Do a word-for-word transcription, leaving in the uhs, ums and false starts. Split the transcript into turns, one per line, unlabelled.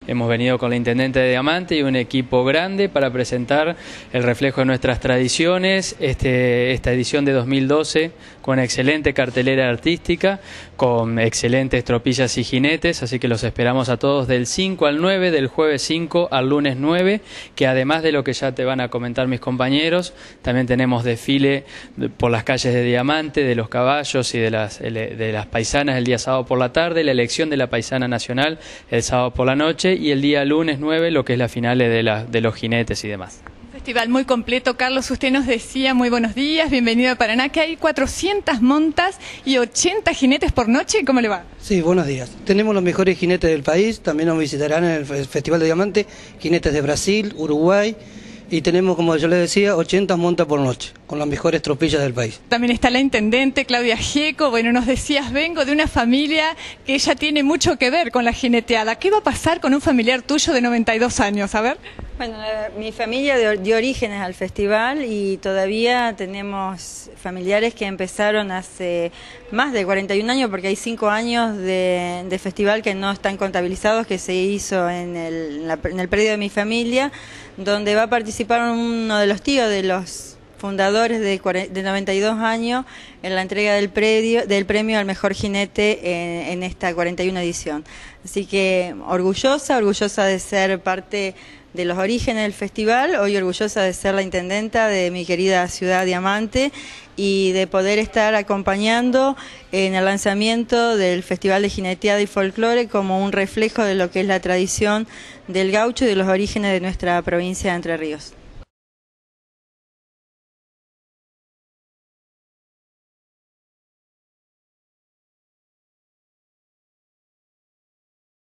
Hemos venido con la Intendente de Diamante y un equipo grande para presentar el reflejo de nuestras tradiciones, este, esta edición de dos mil doce con excelente cartelera artística, con excelentes tropillas y jinetes, así que los esperamos a todos del cinco al nueve, del jueves cinco al lunes nueve, que además de lo que ya te van a comentar mis compañeros, también tenemos desfile por las calles de Diamante, de los caballos y de las, de las paisanas el día sábado por la tarde, la elección de la paisana nacional el sábado por la noche y el día lunes nueve lo que es la final de, la, de los jinetes y demás.
Festival muy completo. Carlos, usted nos decía, muy buenos días, bienvenido a Paraná, que hay cuatrocientas montas y ochenta jinetes por noche. ¿Cómo le va?
Sí, buenos días. Tenemos los mejores jinetes del país, también nos visitarán en el Festival de Diamante, jinetes de Brasil, Uruguay, y tenemos, como yo les decía, ochenta montas por noche, con las mejores tropillas del país.
También está la Intendente, Claudia Gieco. Bueno, nos decías, vengo de una familia que ella tiene mucho que ver con la jineteada. ¿Qué va a pasar con un familiar tuyo de noventa y dos años? A ver.
Bueno, eh, mi familia dio, dio orígenes al festival y todavía tenemos familiares que empezaron hace más de cuarenta y un años, porque hay cinco años de, de festival que no están contabilizados, que se hizo en el, en, la, en el predio de mi familia, donde va a participar uno de los tíos de los fundadores de, de noventa y dos años en la entrega del, predio, del premio al mejor jinete en, en esta cuarenta y una edición. Así que orgullosa, orgullosa de ser parte de los orígenes del festival, hoy orgullosa de ser la intendenta de mi querida ciudad Diamante y de poder estar acompañando en el lanzamiento del Festival de Jineteada y Folclore como un reflejo de lo que es la tradición del gaucho y de los orígenes de nuestra provincia de Entre Ríos.